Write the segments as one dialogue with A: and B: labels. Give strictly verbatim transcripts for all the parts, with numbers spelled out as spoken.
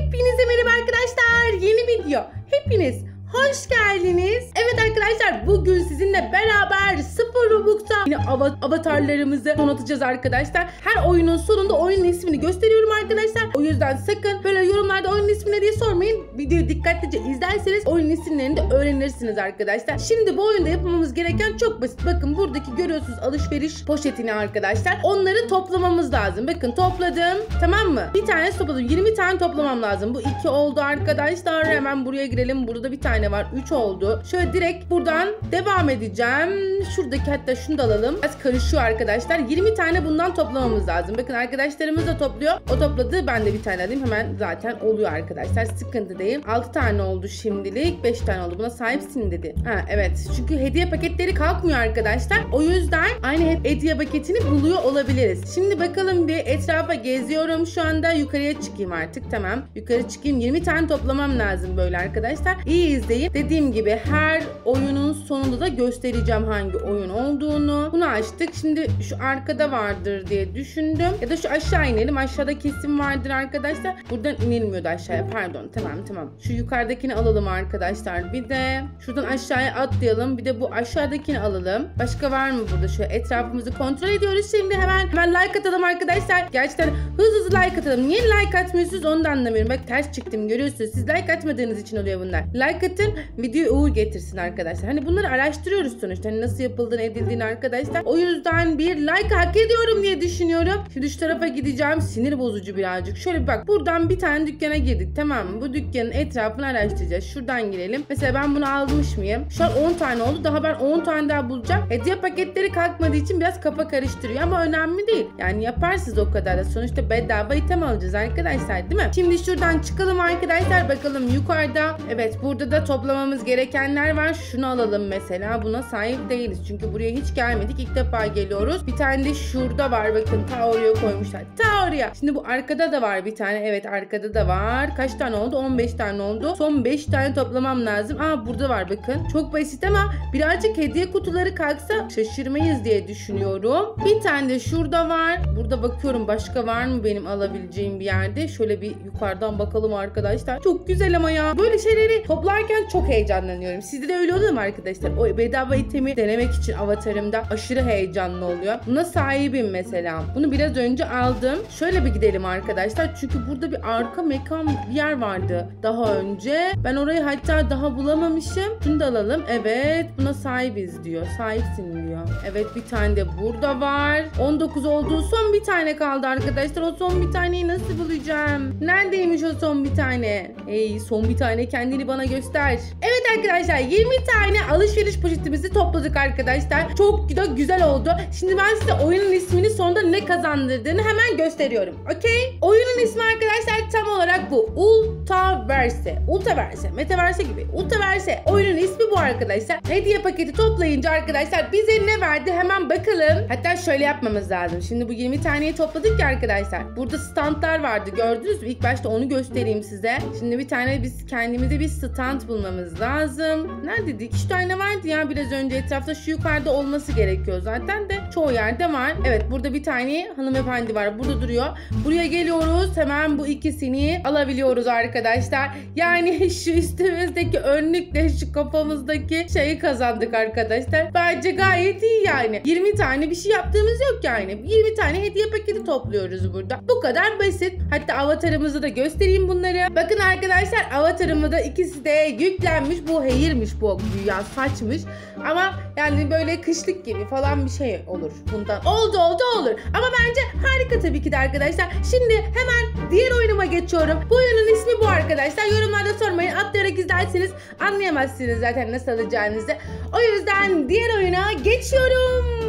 A: Hepinize merhaba arkadaşlar. Yeni video. Hepiniz hoş geldiniz. Evet arkadaşlar, bugün sizinle beraber sıfır Robux'a yine av avatarlarımızı donatacağız arkadaşlar. Her oyunun sonunda oyunun ismini gösteriyorum arkadaşlar. O yüzden sakın böyle yorumlarda oyunun ismini diye sormayın. Videoyu dikkatlice izlerseniz oyunun isimlerini de öğrenirsiniz arkadaşlar. Şimdi bu oyunda yapmamız gereken çok basit. Bakın buradaki görüyorsunuz alışveriş poşetini arkadaşlar. Onları toplamamız lazım. Bakın topladım. Tamam mı? Bir tane topladım. yirmi tane toplamam lazım. Bu iki oldu arkadaşlar. Hemen buraya girelim. Burada bir tane var. üç oldu. Şöyle direkt buradan devam edeceğim. Şuradaki hatta şunu da alalım. Biraz karışıyor arkadaşlar. yirmi tane bundan toplamamız lazım. Bakın arkadaşlarımız da topluyor. O topladı. Ben de bir tane alayım. Hemen zaten oluyor arkadaşlar. Sıkıntı değil. altı tane oldu şimdilik. beş tane oldu. Buna sahipsin dedi. Ha evet. Çünkü hediye paketleri kalkmıyor arkadaşlar. O yüzden aynı hediye paketini buluyor olabiliriz. Şimdi bakalım bir etrafa geziyorum. Şu anda yukarıya çıkayım artık. Tamam. Yukarı çıkayım. yirmi tane toplamam lazım böyle arkadaşlar. İyi izleyin. Dediğim gibi her oyunun sonunda da göstereceğim hangi oyun olduğunu. Bunu açtık. Şimdi şu arkada vardır diye düşündüm. Ya da şu aşağı inelim. Aşağıda kesim vardır arkadaşlar. Buradan inilmiyordu aşağıya. Pardon. Tamam tamam. Şu yukarıdakini alalım arkadaşlar. Bir de şuradan aşağıya atlayalım. Bir de bu aşağıdakini alalım. Başka var mı burada? Şöyle etrafımızı kontrol ediyoruz. Şimdi hemen hemen like atalım arkadaşlar. Gerçekten hızlı hızlı like atalım. Niye like atmıyorsunuz onu da anlamıyorum. Bak ters çıktım görüyorsunuz. Siz like atmadığınız için oluyor bunlar. Like atın, videoyu uğur getirsin arkadaşlar. Hani bunları araştırıyoruz sonuçta. Hani nasıl yapıldığını edildiğini arkadaşlar. O yüzden bir like hak ediyorum diye düşünüyorum. Şimdi şu tarafa gideceğim. Sinir bozucu birazcık. Şöyle bir bak. Buradan bir tane dükkana girdik. Tamam mı? Bu dükkanın etrafını araştıracağız. Şuradan girelim. Mesela ben bunu almış mıyım? Şu an on tane oldu. Daha ben on tane daha bulacağım. Hediye paketleri kalkmadığı için biraz kafa karıştırıyor. Ama önemli değil. Yani yaparsınız o kadar da. Sonuçta bedava item alacağız arkadaşlar. Değil mi? Şimdi şuradan çıkalım arkadaşlar. Bakalım yukarıda. Evet burada da toplamamız gerekenler var. Şunu alalım mesela. Buna sahip değiliz. Çünkü buraya hiç gelmedik. İlk defa geliyoruz. Bir tane de şurada var. Bakın ta oraya koymuşlar. Ta oraya. Şimdi bu arkada da var bir tane. Evet arkada da var. Kaç tane oldu? on beş tane oldu. Son beş tane toplamam lazım. Aa burada var bakın. Çok basit ama birazcık hediye kutuları kalksa şaşırmayız diye düşünüyorum. Bir tane de şurada var. Burada bakıyorum başka var mı benim alabileceğim bir yerde. Şöyle bir yukarıdan bakalım arkadaşlar. Çok güzel ama ya. Böyle şeyleri toplarken çok heyecanlanıyorum. Sizde de öyle oluyor mu arkadaşlar? O bedava itemi denemek için avatarımda aşırı heyecanlı oluyor. Buna sahibim mesela. Bunu biraz önce aldım. Şöyle bir gidelim arkadaşlar. Çünkü burada bir arka mekan bir yer vardı daha önce. Ben orayı hatta daha bulamamışım. Şunu da alalım. Evet. Buna sahibiz diyor. Sahipsin diyor. Evet bir tane de burada var. on dokuz olduğu son bir tane kaldı arkadaşlar. O son bir taneyi nasıl bulacağım? Neredeymiş o son bir tane? Ey son bir tane kendini bana göster. Evet arkadaşlar yirmi tane alışveriş poşetimizi topladık arkadaşlar. Çok da güzel oldu. Şimdi ben size oyunun ismini sonunda ne kazandırdığını hemen gösteriyorum. Okey? Oyunun ismi arkadaşlar tam olarak bu. Ultaverse. Ultaverse. Metaverse gibi. Ultaverse. Oyunun ismi bu arkadaşlar. Hediye paketi toplayınca arkadaşlar bize ne verdi hemen bakalım. Hatta şöyle yapmamız lazım. Şimdi bu yirmi taneyi topladık ya arkadaşlar. Burada standlar vardı. Gördünüz mü? İlk başta onu göstereyim size. Şimdi bir tane biz kendimize bir stand bulmamız lazım. Neredeydi? İki tane vardı ya biraz önce etrafta. Şu yukarıda olması gerekiyor zaten de. Çoğu yerde var. Evet burada bir tane hanımefendi var. Burada duruyor. Buraya geliyoruz. Hemen bu ikisini alabiliyoruz arkadaşlar. Yani şu üstümüzdeki önlükle şu kafamızdaki şeyi kazandık arkadaşlar. Bence gayet iyi yani. yirmi tane bir şey yaptığımız yok yani. yirmi tane hediye paketi topluyoruz burada. Bu kadar basit. Hatta avatarımızı da göstereyim bunları. Bakın arkadaşlar avatarımı da ikisi de yüklenmiş. Bu hayırmış bu güya saçmış. Ama yani böyle kışlık gibi falan bir şey olur bundan. Oldu oldu olur. Ama bence harika tabii ki de arkadaşlar. Şimdi hemen diğer oyunuma geçiyorum. Bu oyunun ismi bu arkadaşlar. Yorumlarda sormayın. Atlayarak izlerseniz anlayamazsınız zaten nasıl alacağınızı. O yüzden diğer oyuna geçiyorum.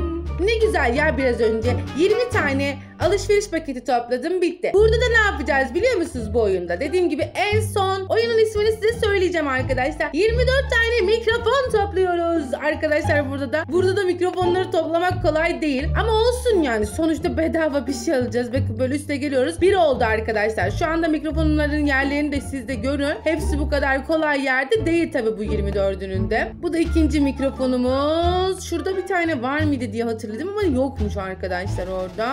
A: Ne güzel ya biraz önce yirmi tane alışveriş paketi topladım bitti. Burada da ne yapacağız biliyor musunuz bu oyunda? Dediğim gibi en son oyunun ismini size söyleyeceğim arkadaşlar. yirmi dört tane mikrofon topluyoruz arkadaşlar burada da. Burada da mikrofonları toplamak kolay değil. Ama olsun yani sonuçta bedava bir şey alacağız. Bakın böyle üste geliyoruz. Bir oldu arkadaşlar. Şu anda mikrofonların yerlerini de siz de görün. Hepsi bu kadar kolay yerde değil tabi bu yirmi dördünün de. Bu da ikinci mikrofonumuz. Şurada bir tane var mıydı diye hatırladım ama yokmuş arkadaşlar orada. Hemen şu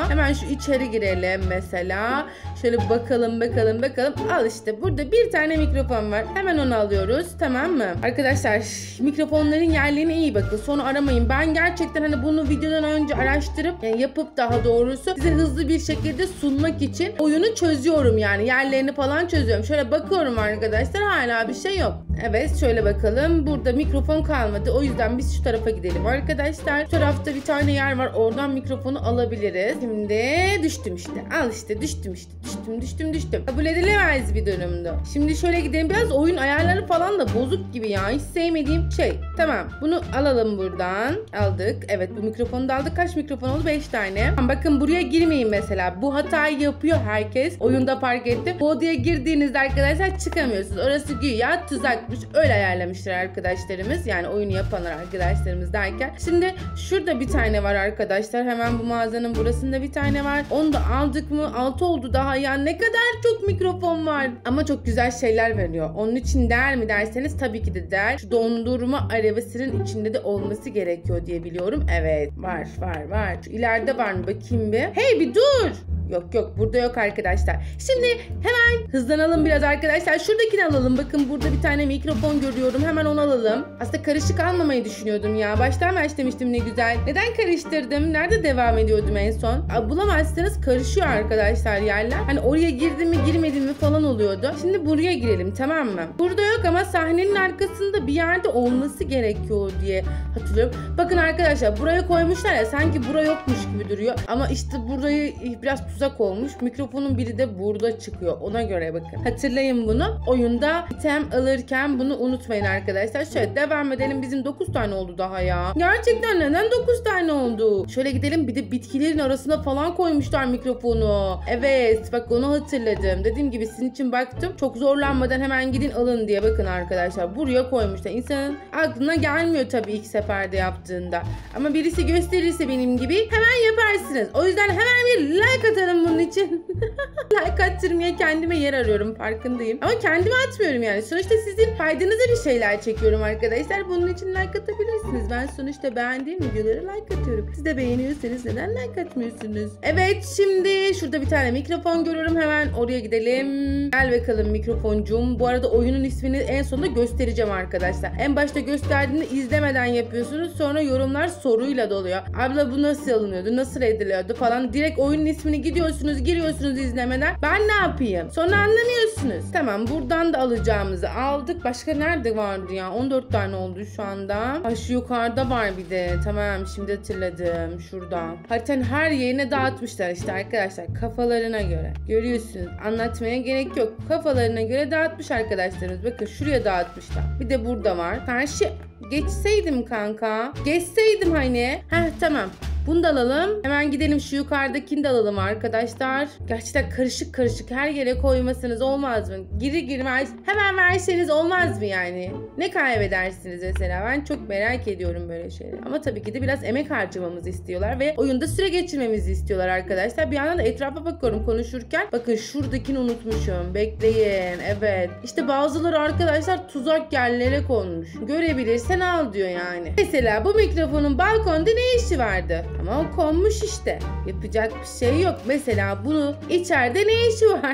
A: içeri girelim mesela. Şöyle bakalım bakalım bakalım. Al işte burada bir tane mikrofon var. Hemen onu alıyoruz, tamam mı? Arkadaşlar mikrofonların yerlerine iyi bakın. Sonra aramayın. Ben gerçekten hani bunu videodan önce araştırıp yani yapıp daha doğrusu size hızlı bir şekilde sunmak için oyunu çözüyorum yani. Yerlerini falan çözüyorum. Şöyle bakıyorum arkadaşlar, hala bir şey yok. Evet, şöyle bakalım. Burada mikrofon kalmadı. O yüzden biz şu tarafa gidelim arkadaşlar. Şu tarafta bir tane yer var. Oradan mikrofonu alabiliriz. Şimdi düştüm işte. Al işte düştüm işte. Düştüm düştüm düştüm. Kabul edilemez bir durumdu. Şimdi şöyle gidelim. Biraz oyun ayarları falan da bozuk gibi ya. Hiç sevmediğim şey. Tamam. Bunu alalım buradan. Aldık. Evet, bu mikrofonu da aldık. Kaç mikrofon oldu? beş tane. Bakın buraya girmeyin mesela. Bu hatayı yapıyor herkes. Oyunda fark ettim. Bu odaya girdiğinizde arkadaşlar çıkamıyorsunuz. Orası güya tuzakmış. Öyle ayarlamışlar arkadaşlarımız. Yani oyunu yapanlar arkadaşlarımız derken. Şimdi şurada bir tane var arkadaşlar. Hemen bu mağazanın burasında bir tane var. Onu da aldık mı? altı oldu daha ya. Ne kadar çok mikrofon var. Ama çok güzel şeyler veriyor. Onun için değer mi derseniz tabii ki de değer. Şu dondurma arabasının içinde de olması gerekiyor diye biliyorum. Evet. Var var var. Şu ileride var mı? Bakayım bir. Hey bir dur. Yok yok, burada yok arkadaşlar. Şimdi hemen hızlanalım biraz arkadaşlar. Şuradakini alalım. Bakın burada bir tane mikrofon görüyorum. Hemen onu alalım. Aslında karışık almamayı düşünüyordum ya. Baştan başlamıştım, ne güzel. Neden karıştırdım? Nerede devam ediyordum en son? Aa, bulamazsanız karışıyor arkadaşlar yerler. Hani oraya girdim mi girmedim mi falan oluyordu. Şimdi buraya girelim, tamam mı? Burada yok ama sahnenin arkasında bir yerde olması gerekiyor diye hatırlıyorum. Bakın arkadaşlar, buraya koymuşlar ya, sanki bura yokmuş gibi duruyor. Ama işte burayı biraz tuzak olmuş. Mikrofonun biri de burada çıkıyor. Ona göre bakın. Hatırlayın bunu. Oyunda item alırken bunu unutmayın arkadaşlar. Şöyle devam edelim. Bizim dokuz tane oldu daha ya. Gerçekten neden dokuz tane oldu? Şöyle gidelim. Bir de bitkilerin arasına falan koymuşlar mikrofonu. Evet. Bak onu hatırladım. Dediğim gibi sizin için baktım. Çok zorlanmadan hemen gidin alın diye. Bakın arkadaşlar. Buraya koymuşlar. İnsanın aklına gelmiyor tabii ilk seferde yaptığında. Ama birisi gösterirse benim gibi hemen yaparsınız. O yüzden hemen bir like atarım bunun için. Like attırmaya kendime yer arıyorum, farkındayım. Ama kendime atmıyorum yani. Sonuçta sizin faydanıza bir şeyler çekiyorum arkadaşlar. Bunun için like atabilirsiniz. Ben sonuçta beğendiğim videoları like atıyorum. Siz de beğeniyorsanız neden like atmıyorsunuz? Evet, şimdi şurada bir tane mikrofon görüyorum. Hemen oraya gidelim. Gel bakalım mikrofoncuğum. Bu arada oyunun ismini en sonunda göstereceğim arkadaşlar. En başta gösterdiğimde izlemeden yapıyorsunuz. Sonra yorumlar soruyla doluyor. Abla bu nasıl alınıyordu? Nasıl ediliyordu falan. Direkt oyunun ismini gidiyorsunuz, giriyorsunuz izlemeden. Ben ne yapayım? Sonra anlamıyorsunuz. Tamam, buradan da alacağımızı aldık. Başka nerede vardı ya? on dört tane oldu şu anda. Ha, şu yukarıda var bir de. Tamam, şimdi hatırladım. Şurada. Haritanın her yerine dağıtmışlar işte arkadaşlar. Kafalarına göre. Görüyorsunuz. Anlatmaya gerek yok. Kafalarına göre dağıtmış arkadaşlarımız. Bakın şuraya dağıtmışlar. Bir de burada var. Karşı geçseydim kanka. Geçseydim hani. Heh, tamam. Bunu da alalım. Hemen gidelim şu yukarıdakini de alalım arkadaşlar. Gerçekten karışık karışık her yere koymasanız olmaz mı? Girir girmez hemen verseniz olmaz mı yani? Ne kaybedersiniz mesela? Ben çok merak ediyorum böyle şeyleri. Ama tabii ki de biraz emek harcamamızı istiyorlar ve oyunda süre geçirmemizi istiyorlar arkadaşlar. Bir yandan da etrafa bakıyorum konuşurken. Bakın şuradakini unutmuşum. Bekleyin. Evet. İşte bazıları arkadaşlar tuzak yerlere konmuş. Görebilirsen al diyor yani. Mesela bu mikrofonun balkonda ne işi vardı? Ama o konmuş işte. Yapacak bir şey yok. Mesela bunu içeride ne işi var?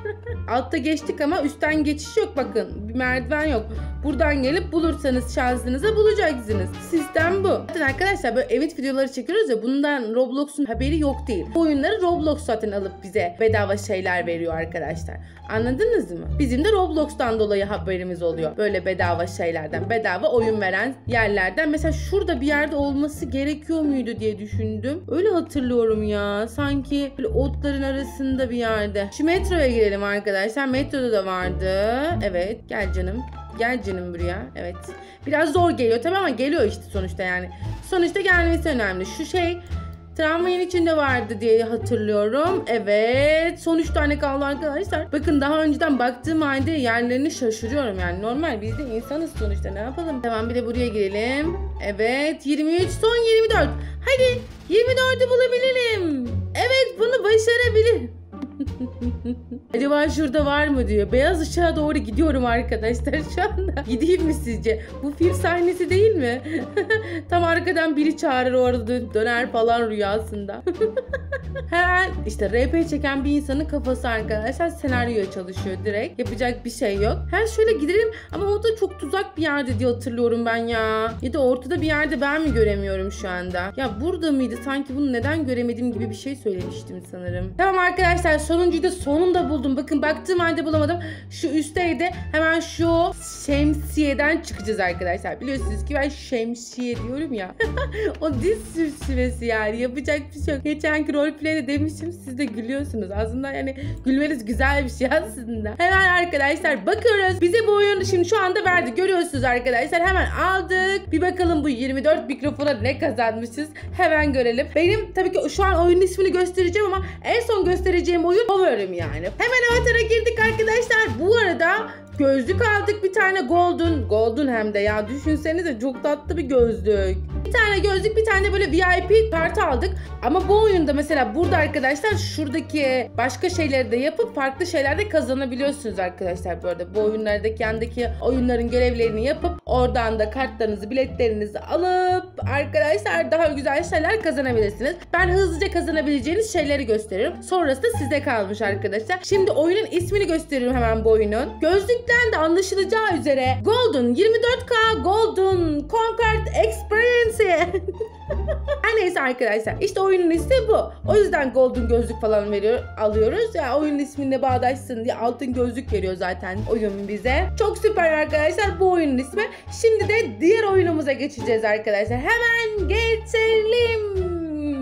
A: Altta geçtik ama üstten geçiş yok bakın. Bir merdiven yok. Buradan gelip bulursanız şansınıza bulacaksınız. Sistem bu. Zaten arkadaşlar böyle event videoları çekiyoruz ya, bundan Roblox'un haberi yok değil. Bu oyunları Roblox zaten alıp bize bedava şeyler veriyor arkadaşlar. Anladınız mı? Bizim de Roblox'tan dolayı haberimiz oluyor. Böyle bedava şeylerden, bedava oyun veren yerlerden. Mesela şurada bir yerde olması gerekiyor muydu diye düşündüm. Öyle hatırlıyorum ya. Sanki böyle otların arasında bir yerde. Şu metroya girelim arkadaşlar. Metroda da vardı. Evet, gel canım. Gel canım buraya. Evet. Biraz zor geliyor tabii ama geliyor işte sonuçta yani. Sonuçta gelmesi önemli. Şu şey tramvayın içinde vardı diye hatırlıyorum. Evet. Son üç tane kaldı arkadaşlar. Bakın daha önceden baktığım halde yerlerini şaşırıyorum yani. Normal biz de insanız sonuçta, ne yapalım. Tamam, bir de buraya girelim. Evet. yirmi üç, son yirmi dört. Hadi yirmi dördü bulabilirim. Evet, bunu başarabilirim. Acaba şurada var mı diyor. Beyaz ışığa doğru gidiyorum arkadaşlar şu anda. Gideyim mi sizce? Bu film sahnesi değil mi? Tam arkadan biri çağırır, orada döner falan rüyasında. Hemen işte R P çeken bir insanın kafası arkadaşlar senaryoya çalışıyor direkt. Yapacak bir şey yok. Her şöyle gidelim ama o da çok tuzak bir yerde diye hatırlıyorum ben ya. Ya da ortada bir yerde ben mi göremiyorum şu anda? Ya burada mıydı? Sanki bunu neden göremedim gibi bir şey söylemiştim sanırım. Tamam arkadaşlar, sonuncuyu da sonunda buldum. Bakın baktığım halde bulamadım. Şu üstteydi. Hemen şu şemsiyeden çıkacağız arkadaşlar. Biliyorsunuz ki ben şemsiye diyorum ya. O diz sürçmesi yani. Yapacak bir şey yok. Geçenki roleplay'de demiştim. Siz de gülüyorsunuz. Aslında yani gülmeniz güzel bir şey aslında. Hemen arkadaşlar bakıyoruz. Bize bu oyunu şimdi şu anda verdi. Görüyorsunuz arkadaşlar. Hemen aldık. Bir bakalım bu yirmi dört mikrofona ne kazanmışız. Hemen görelim. Benim tabii ki şu an oyunun ismini göstereceğim ama en son göstereceğim oyun favorim yani. Hemen avatara girdik arkadaşlar. Bu arada gözlük aldık, bir tane golden. Golden hem de ya, düşünsenize çok tatlı bir gözlük. Bir tane gözlük, bir tane böyle V I P kartı aldık. Ama bu oyunda mesela burada arkadaşlar şuradaki başka şeyleri de yapıp farklı şeyler de kazanabiliyorsunuz arkadaşlar. Bu arada bu oyunlardaki yandaki oyunların görevlerini yapıp oradan da kartlarınızı, biletlerinizi alıp arkadaşlar daha güzel şeyler kazanabilirsiniz. Ben hızlıca kazanabileceğiniz şeyleri gösteriyorum. Sonrası da size kalmış arkadaşlar. Şimdi oyunun ismini gösteriyorum hemen bu oyunun. Gözlükten de anlaşılacağı üzere Golden yirmi dört K Golden Conquered Experience. Her neyse arkadaşlar, işte oyunun ismi bu. O yüzden golden gözlük falan veriyor, alıyoruz. Ya yani oyunun ismine bağdaşsın diye altın gözlük veriyor zaten oyun bize. Çok süper arkadaşlar bu oyunun ismi. Şimdi de diğer oyunumuza geçeceğiz arkadaşlar. Hemen geçelim.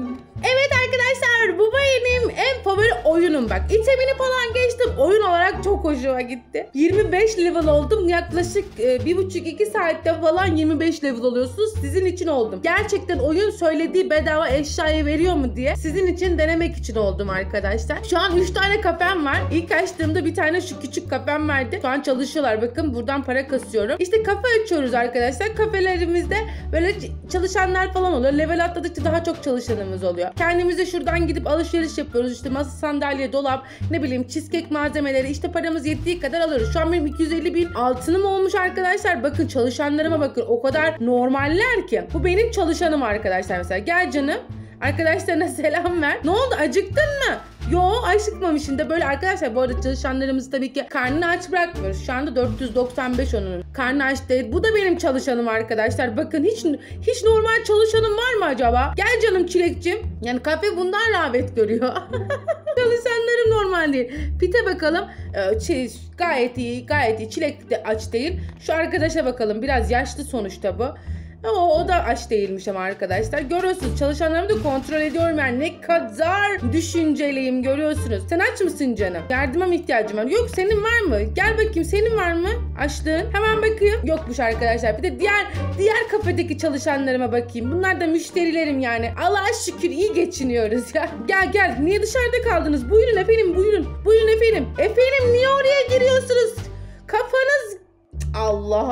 A: Evet arkadaşlar, bu benim en favori oyunum bak. İtemini falan geçtim. Oyun olarak çok hoşuma gitti. yirmi beş level oldum. Yaklaşık e, bir buçuk iki saatte falan yirmi beş level oluyorsunuz. Sizin için oldum. Gerçekten oyun söylediği bedava eşyayı veriyor mu diye sizin için denemek için oldum arkadaşlar. Şu an üç tane kafem var. İlk açtığımda bir tane şu küçük kafem vardı. Şu an çalışıyorlar. Bakın buradan para kasıyorum. İşte kafe açıyoruz arkadaşlar. Kafelerimizde böyle çalışanlar falan oluyor. Level atladıkça daha çok çalışanımız oluyor. Kendimize şuradan gidip alışveriş yapıyoruz. İşte masa, sandalye, dolap, ne bileyim cheesecake malzemeleri, işte paramız yettiği kadar alıyoruz. Şu an benim iki yüz elli bin altınım olmuş arkadaşlar. Bakın çalışanlarıma bakın. O kadar normaller ki. Bu benim çalışanım arkadaşlar mesela. Gel canım. Arkadaşlarına selam ver. Ne oldu? Acıktın mı? Yo, acıkmamışım da böyle arkadaşlar. Bu arada çalışanlarımız tabii ki karnını aç bırakmıyoruz. Şu anda dört yüz doksan beş onun. Karnı aç değil. Bu da benim çalışanım arkadaşlar. Bakın hiç hiç normal çalışanım var mı acaba? Gel canım çilekçim. Yani kafe bundan rağbet görüyor. Çalışanlarım normal değil. Pite bakalım. Ee, şey, gayet iyi. Gayet iyi. Çilek de aç değil. Şu arkadaşa bakalım. Biraz yaşlı sonuçta bu. O, o da aç değilmiş ama arkadaşlar. Görüyorsunuz, çalışanlarımı da kontrol ediyorum yani. Ne kadar düşünceliyim görüyorsunuz. Sen aç mısın canım? Yardıma mı ihtiyacım var? Yok, senin var mı? Gel bakayım, senin var mı? Açlığın. Hemen bakayım. Yokmuş arkadaşlar. Bir de diğer diğer kafedeki çalışanlarıma bakayım. Bunlar da müşterilerim yani. Allah'a şükür iyi geçiniyoruz ya. Gel gel. Niye dışarıda kaldınız? Buyurun efendim, buyurun. Buyurun efendim. Efendim niye oraya giriyorsunuz? Kafanız... Allah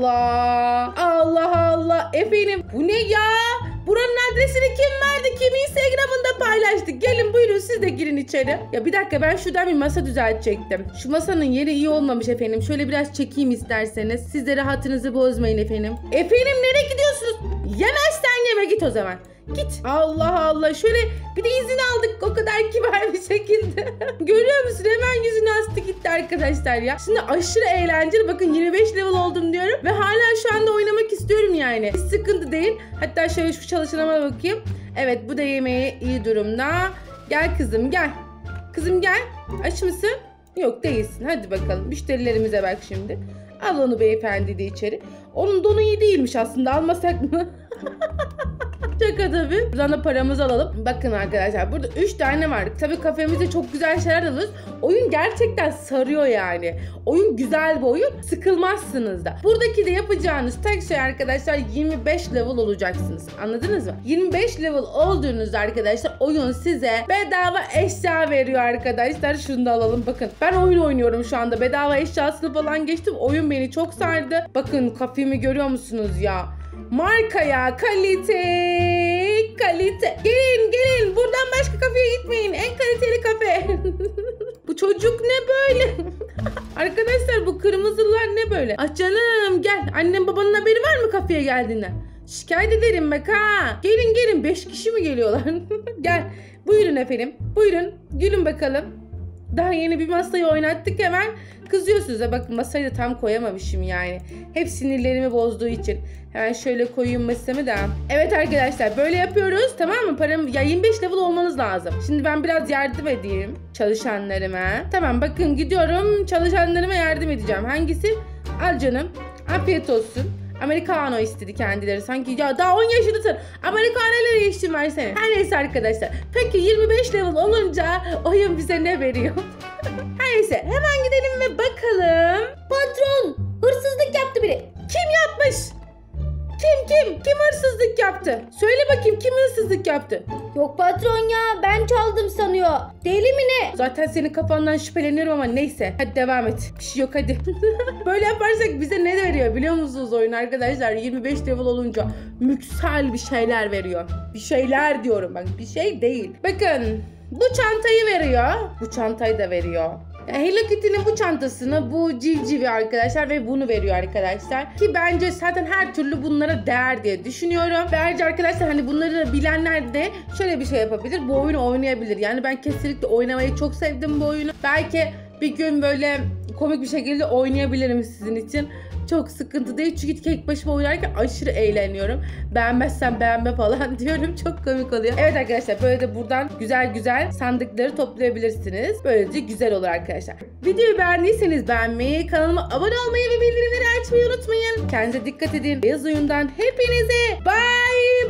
A: Allah. Allah Allah. Efendim bu ne ya? Buranın adresini kim verdi? Kim Instagram'ında paylaştı? Gelin buyurun, siz de girin içeri. Ya bir dakika, ben şuradan bir masa düzeltecektim. Şu masanın yeri iyi olmamış efendim. Şöyle biraz çekeyim isterseniz. Siz de rahatınızı bozmayın efendim. Efendim nereye gidiyorsunuz? Yemezsen yeme, git o zaman. Git. Allah Allah. Şöyle bir de izin aldık o kadar kibar bir şekilde. Görüyor musun? Hemen yüzünü astı gitti arkadaşlar ya. Şimdi aşırı eğlenceli. Bakın yirmi beş level oldum diyorum. Ve hala şu anda oynamak istiyorum yani. Hiç sıkıntı değil. Hatta şöyle şu çalışanıma bakayım. Evet, bu da yemeği iyi durumda. Gel kızım gel. Kızım gel. Aç mısın? Yok değilsin. Hadi bakalım. Müşterilerimize bak şimdi. Al onu beyefendi de içeri. Onun donu iyi değilmiş aslında. Almasak mı? Şaka tabii. Buradan da paramızı alalım. Bakın arkadaşlar, burada üç tane var. Tabii kafemizde çok güzel şeyler alıyoruz. Oyun gerçekten sarıyor yani. Oyun güzel bir oyun. Sıkılmazsınız da. Buradaki de yapacağınız tek şey arkadaşlar, yirmi beş level olacaksınız. Anladınız mı? yirmi beş level olduğunuzda arkadaşlar oyun size bedava eşya veriyor arkadaşlar. Şunu da alalım bakın. Ben oyun oynuyorum şu anda. Bedava eşyasını falan geçtim. Oyun beni çok sardı. Bakın kafemi görüyor musunuz ya? Marka ya, kalite, kalite. Gelin gelin, buradan başka kafeye gitmeyin. En kaliteli kafe. Bu çocuk ne böyle? Arkadaşlar bu kırmızılar ne böyle? Ah canım gel. Annem babanın haberi var mı kafeye geldiğinden? Şikayet ederim bak ha. Gelin gelin, beş kişi mi geliyorlar? Gel. Buyurun efendim. Buyurun. Gülün bakalım. Daha yeni bir masayı oynattık hemen. Kızıyorsunuz da bakın masayı da tam koyamamışım yani. Hep sinirlerimi bozduğu için. Hemen şöyle koyayım masamı da. Evet arkadaşlar böyle yapıyoruz tamam mı? Param ya yirmi beş level olmanız lazım. Şimdi ben biraz yardım edeyim çalışanlarıma. Tamam bakın gidiyorum çalışanlarıma yardım edeceğim. Hangisi? Al canım. Afiyet olsun. Americano istedi kendileri. Sanki ya daha on yaşındasın. Americano'yla içtim versene. Her neyse arkadaşlar. Peki yirmi beş level olunca oyun bize ne veriyor? Her neyse hemen gidelim ve bakalım.
B: Patron, hırsızlık yaptı biri.
A: Kim yapmış? Kim kim? Kim hırsızlık yaptı? Söyle bakayım kim hırsızlık yaptı?
B: Yok patron ya, ben çaldım sanıyor. Deli mi ne?
A: Zaten senin kafandan şüpheleniyorum ama neyse. Hadi devam et. Bir şey yok hadi. Böyle yaparsak bize ne veriyor biliyor musunuz oyun arkadaşlar? yirmi beş level olunca müksel bir şeyler veriyor. Bir şeyler diyorum bak bir şey değil. Bakın bu çantayı veriyor. Bu çantayı da veriyor. Yani Hello Kitty'nin bu çantasını, bu civcivi arkadaşlar ve bunu veriyor arkadaşlar. Ki bence zaten her türlü bunlara değer diye düşünüyorum. Bence arkadaşlar hani bunları bilenler de şöyle bir şey yapabilir. Bu oyunu oynayabilir. Yani ben kesinlikle oynamayı çok sevdim bu oyunu. Belki bir gün böyle komik bir şekilde oynayabilirim sizin için. Çok sıkıntı değil çünkü tek başıma oynarken aşırı eğleniyorum. Beğenmezsen beğenme falan diyorum. Çok komik oluyor. Evet arkadaşlar böyle de buradan güzel güzel sandıkları toplayabilirsiniz. Böylece güzel olur arkadaşlar. Videoyu beğendiyseniz beğenmeyi, kanalıma abone olmayı ve bildirimleri açmayı unutmayın. Kendinize dikkat edin. Beyaz oyundan hepinize bye